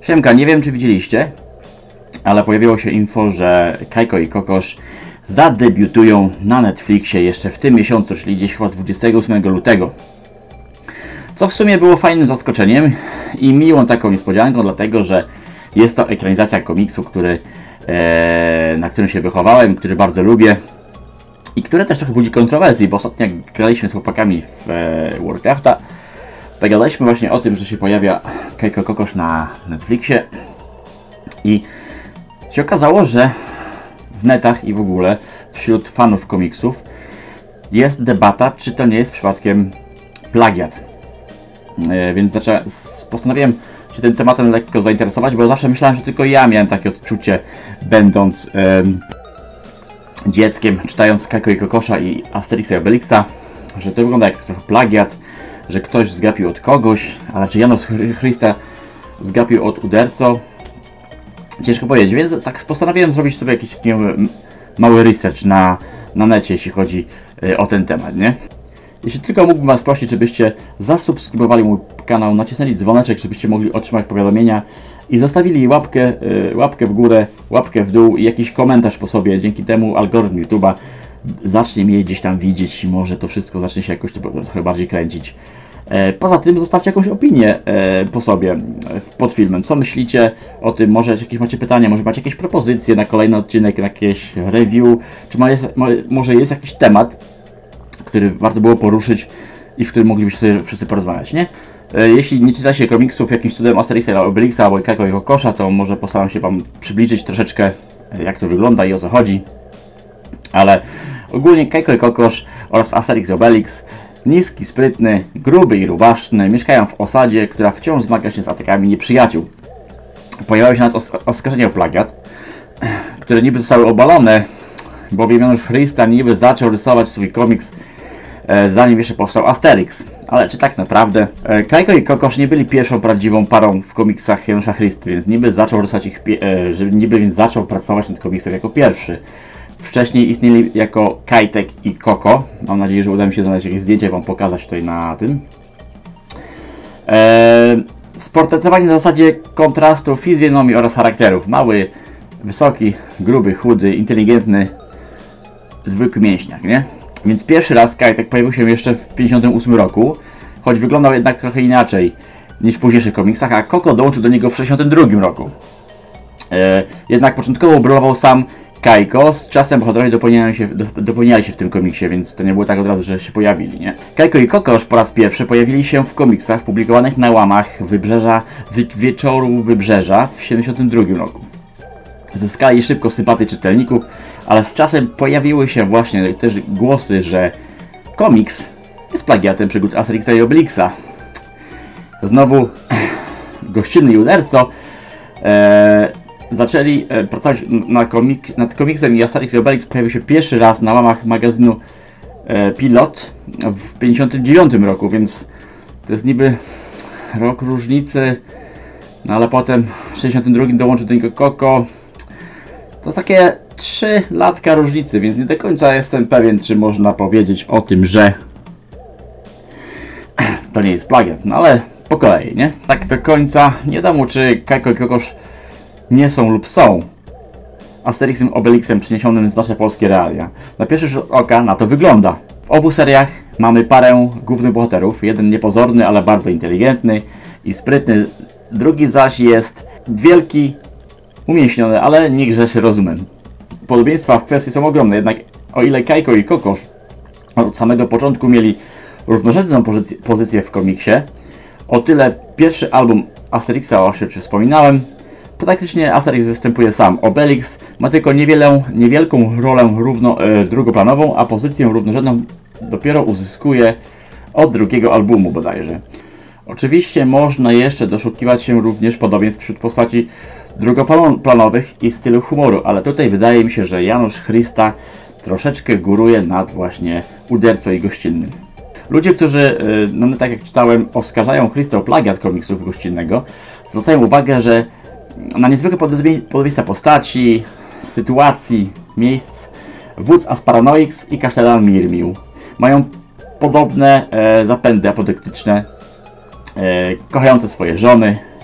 Siemka, nie wiem czy widzieliście, ale pojawiło się info, że Kajko i Kokosz zadebiutują na Netflixie jeszcze w tym miesiącu, czyli gdzieś chyba 28 lutego. Co w sumie było fajnym zaskoczeniem i miłą taką niespodzianką, dlatego że jest to ekranizacja komiksu, na którym się wychowałem, który bardzo lubię i które też trochę budzi kontrowersji, bo ostatnio jak graliśmy z chłopakami w Warcrafta, to gadaliśmy właśnie o tym, że się pojawia Kajko Kokosz na Netflixie i się okazało, że w netach i w ogóle wśród fanów komiksów jest debata, czy to nie jest przypadkiem plagiat. Więc postanowiłem się tym tematem lekko zainteresować, bo zawsze myślałem, że tylko ja miałem takie odczucie, będąc dzieckiem, czytając Kajko i Kokosza i Asterixa i Obelixa, że to wygląda jak trochę plagiat, że ktoś zgapił od kogoś, ale czy Janusz Chrysta zgapił od Uderco? Ciężko powiedzieć, więc tak postanowiłem zrobić sobie jakiś taki mały research na necie, jeśli chodzi o ten temat, nie? Jeśli tylko mógłbym Was prosić, żebyście zasubskrybowali mój kanał, nacisnęli dzwoneczek, żebyście mogli otrzymać powiadomienia i zostawili łapkę w górę, łapkę w dół i jakiś komentarz po sobie. Dzięki temu algorytm YouTube'a zacznie mnie gdzieś tam widzieć i może to wszystko zacznie się jakoś trochę bardziej kręcić. Poza tym zostawcie jakąś opinię po sobie pod filmem. Co myślicie o tym? Może jakieś macie pytania, może macie jakieś propozycje na kolejny odcinek, na jakieś review, czy może jest jakiś temat, który warto było poruszyć i w którym moglibyśmy sobie wszyscy porozmawiać, nie? Jeśli nie czytacie komiksów jakimś cudem Asterixa, Obelixa albo Kajko i Kokosza, to może postaram się Wam przybliżyć troszeczkę, jak to wygląda i o co chodzi. Ale ogólnie Kajko i Kokosz oraz Asterix i Obelix, niski, sprytny, gruby i rubaszny, mieszkają w osadzie, która wciąż zmaga się z atakami nieprzyjaciół. Pojawiają się nawet oskarżenia o plagiat, które niby zostały obalone, bowiem Janusz Chrysta niby zaczął rysować swój komiks zanim jeszcze powstał Asterix. Ale czy tak naprawdę? Kajko i Kokosz nie byli pierwszą prawdziwą parą w komiksach Janusza Chrysty, więc niby zaczął rysować więc zaczął pracować nad komiksem jako pierwszy. Wcześniej istnieli jako Kajtek i Koko. Mam nadzieję, że uda mi się znaleźć jakieś zdjęcie Wam pokazać tutaj na tym. Sportretowanie na zasadzie kontrastu fizjonomii oraz charakterów. Mały, wysoki, gruby, chudy, inteligentny, zwykły mięśniak, nie? Więc pierwszy raz Kajtek pojawił się jeszcze w 1958 roku, choć wyglądał jednak trochę inaczej niż w późniejszych komiksach, a Koko dołączył do niego w 1962 roku. Jednak początkowo brylował sam Kajko, z czasem bohaterowie dopełniali się w tym komiksie, więc to nie było tak od razu, że się pojawili, nie? Kajko i Kokosz po raz pierwszy pojawili się w komiksach publikowanych na łamach Wieczoru Wybrzeża w 1972 roku. Zyskali szybko sympatię czytelników, ale z czasem pojawiły się właśnie też głosy, że komiks jest plagiatem przygód Asterixa i Obelixa. Znowu gościnny i Uderco zaczęli pracować nad komiksem i Asterix i Obelix pojawił się pierwszy raz na łamach magazynu Pilot w 1959 roku, więc to jest niby rok różnicy, no ale potem w 1962 dołączył do niego Koko. To takie 3 latka różnicy, więc nie do końca jestem pewien, czy można powiedzieć o tym, że to nie jest plagiat, no ale po kolei, nie? Tak do końca nie wiadomo, czy Kajko i Kokosz nie są lub są Asterixem Obelixem przyniesionym w nasze polskie realia. Na pierwszy rzut oka na to wygląda. W obu seriach mamy parę głównych bohaterów, jeden niepozorny, ale bardzo inteligentny i sprytny, drugi zaś jest wielki, umięśniony, ale nie grzeszy rozumem. Podobieństwa w kwestii są ogromne, jednak o ile Kajko i Kokosz od samego początku mieli równorzędną pozycję w komiksie, o tyle pierwszy album Asterixa, o czym wspominałem, praktycznie Asterix występuje sam. Obelix ma tylko niewielką rolę drugoplanową, a pozycję równorzędną dopiero uzyskuje od drugiego albumu bodajże. Oczywiście można jeszcze doszukiwać się również podobieństw wśród postaci drugoplanowych i stylu humoru, ale tutaj wydaje mi się, że Janusz Chrysta troszeczkę góruje nad właśnie Uderco i Gościnnym. Ludzie, którzy, no tak jak czytałem, oskarżają Chrysta o plagiat komiksów Gościnnego, zwracają uwagę, że na niezwykłe podobieństwa postaci, sytuacji, miejsc, wódz Asparanoix i kasztelan Mirmił mają podobne zapędy apodyktyczne, kochające swoje żony,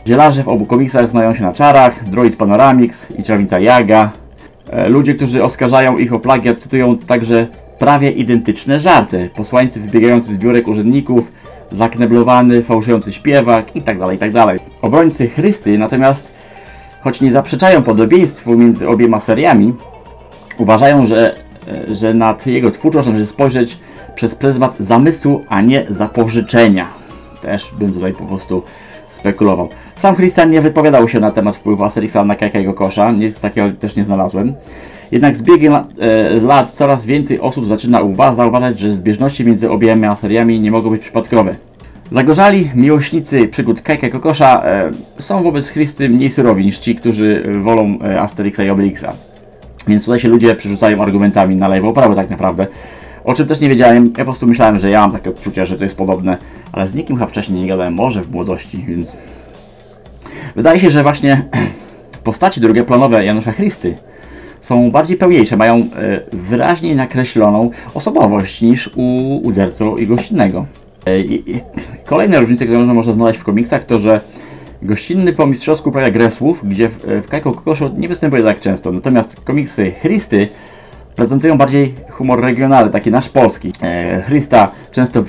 Zielarze w obu komiksach znają się na czarach, Droid Panoramix i Czarownica Jaga. Ludzie, którzy oskarżają ich o plagiat, cytują także prawie identyczne żarty. Posłańcy wybiegający z biurek urzędników, zakneblowany, fałszujący śpiewak itd., itd. Obrońcy Chrysty natomiast, choć nie zaprzeczają podobieństwu między obiema seriami, uważają, że nad jego twórczość należy spojrzeć przez pryzmat zamysłu, a nie zapożyczenia. Też bym tutaj po prostu spekulował. Sam Chrysta nie wypowiadał się na temat wpływu Asterixa na Kajka i Kokosza, nic takiego też nie znalazłem. Jednak z biegiem lat coraz więcej osób zaczyna zauważać, że zbieżności między obiema seriami nie mogą być przypadkowe. Zagorzali miłośnicy przygód Kajka i Kokosza są wobec Chrysty mniej surowi niż ci, którzy wolą Asterixa i Obelixa. Więc tutaj się ludzie przerzucają argumentami na lewo, prawo tak naprawdę. O czym też nie wiedziałem, ja po prostu myślałem, że ja mam takie odczucie, że to jest podobne, ale z nikim chyba wcześniej nie gadałem, może w młodości, więc... Wydaje się, że właśnie postaci drugoplanowe Janusza Chrysty są bardziej pełniejsze, mają wyraźniej nakreśloną osobowość niż u Uderco i Gościnnego. Kolejne różnice, które można znaleźć w komiksach, to że Gościnny po mistrzowsku uprawia grę słów, gdzie w Kajku Kokoszu nie występuje tak często, natomiast komiksy Chrysty prezentują bardziej humor regionalny, taki nasz polski. Chrysta często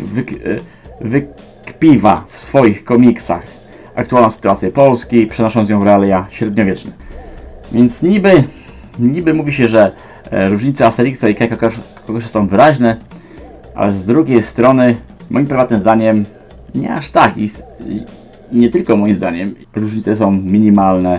wykpiwa w swoich komiksach aktualną sytuację Polski, przenosząc ją w realia średniowieczne. Więc niby mówi się, że różnice Asterixa i Kajka Kokosza są wyraźne, ale z drugiej strony, moim prywatnym zdaniem, nie aż tak. I nie tylko moim zdaniem. Różnice są minimalne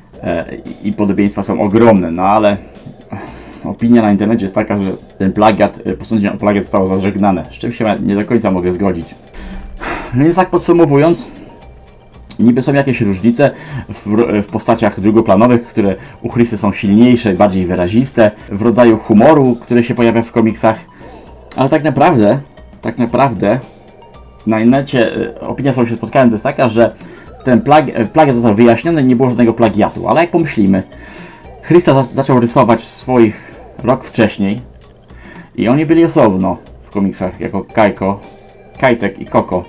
i podobieństwa są ogromne, no ale opinia na internecie jest taka, że ten plagiat, posądzenie o plagiat zostało zażegnane, z czym się nie do końca mogę zgodzić. Więc tak podsumowując, niby są jakieś różnice w postaciach drugoplanowych, które u Chrysty są silniejsze, bardziej wyraziste, w rodzaju humoru, który się pojawia w komiksach, ale tak naprawdę na internecie opinia, z którą się spotkałem, to jest taka, że ten plagiat został wyjaśniony i nie było żadnego plagiatu, ale jak pomyślimy, Chrysta zaczął rysować swoich rok wcześniej i oni byli osobno w komiksach jako Kajtek i Koko.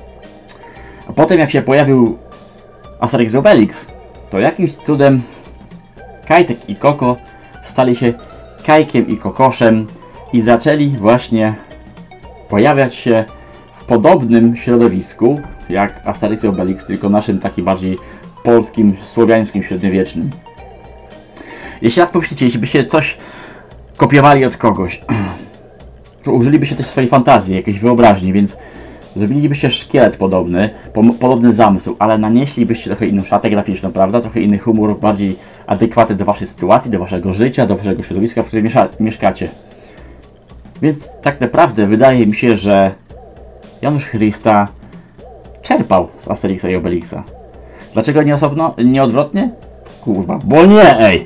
A potem jak się pojawił Asterix i Obelix, to jakimś cudem Kajtek i Koko stali się Kajkiem i Kokoszem i zaczęli właśnie pojawiać się w podobnym środowisku jak Asterix i Obelix, tylko naszym takim bardziej polskim, słowiańskim, średniowiecznym. Jeśli tak pomyślicie, jeśli byście coś kopiowali od kogoś, to użylibyście też swojej fantazji, jakiejś wyobraźni, więc zrobilibyście szkielet podobny zamysł, ale nanieślibyście trochę inną szatę graficzną, prawda? Trochę inny humor, bardziej adekwatny do waszej sytuacji, do waszego życia, do waszego środowiska, w którym mieszkacie. Więc tak naprawdę wydaje mi się, że Janusz Chrysta czerpał z Asterixa i Obelixa. Dlaczego nie osobno? Nie odwrotnie? Kurwa, bo nie, ej!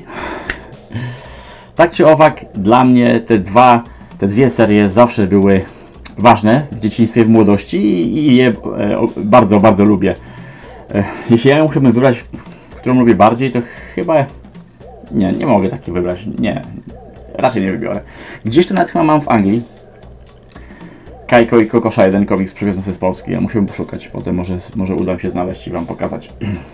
Tak czy owak, dla mnie te dwie serie zawsze były ważne w dzieciństwie, w młodości i je bardzo, bardzo lubię. Jeśli ja musiałbym wybrać, którą lubię bardziej, to chyba... Nie mogę takiej wybrać. Nie, raczej nie wybiorę. Gdzieś to nawet chyba mam w Anglii. Kajko i Kokosza, jeden komiks przywiozłem sobie z Polski. Ja musiałem poszukać, potem może uda mi się znaleźć i wam pokazać.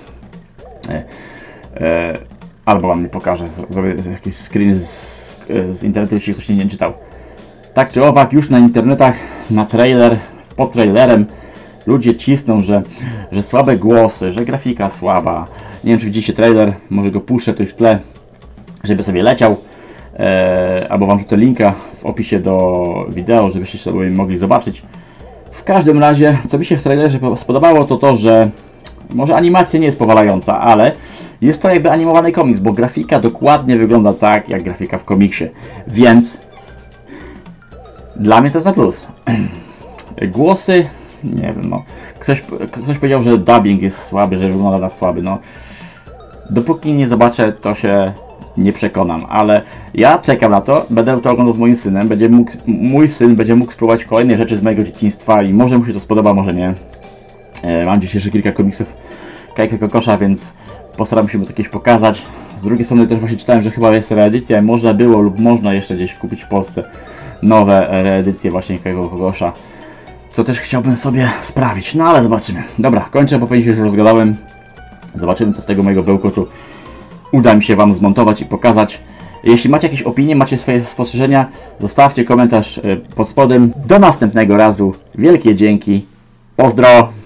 Albo wam nie pokażę. Zrobię jakiś screen z internetu, jeśli ktoś nie czytał. Tak czy owak, już na internetach, pod trailerem ludzie cisną, że słabe głosy, że grafika słaba. Nie wiem, czy widzicie trailer, może go puszczę tu w tle, żeby sobie leciał. Albo wam rzucę linka w opisie do wideo, żebyście sobie mogli zobaczyć. W każdym razie, co mi się w trailerze spodobało, to że może animacja nie jest powalająca, ale jest to jakby animowany komiks, bo grafika dokładnie wygląda tak, jak grafika w komiksie. Więc dla mnie to jest na plus. Głosy, nie wiem, no. Ktoś powiedział, że dubbing jest słaby, że wygląda na słaby, no. Dopóki nie zobaczę, to się nie przekonam, ale ja czekam na to, będę to oglądał z moim synem, mój syn będzie mógł spróbować kolejnej rzeczy z mojego dzieciństwa i może mu się to spodoba, może nie. Mam dziś jeszcze kilka komiksów Kajka Kokosza, więc postaram się mu to kiedyś pokazać. Z drugiej strony też właśnie czytałem, że chyba jest reedycja, można było lub można jeszcze gdzieś kupić w Polsce nowe reedycje właśnie Kajka Kokosza, co też chciałbym sobie sprawić, no ale zobaczymy. Dobra, kończę, bo pewnie się już rozgadałem. Zobaczymy, co z tego mojego bełkotu uda mi się Wam zmontować i pokazać. Jeśli macie jakieś opinie, macie swoje spostrzeżenia, zostawcie komentarz pod spodem. Do następnego razu. Wielkie dzięki. Pozdro!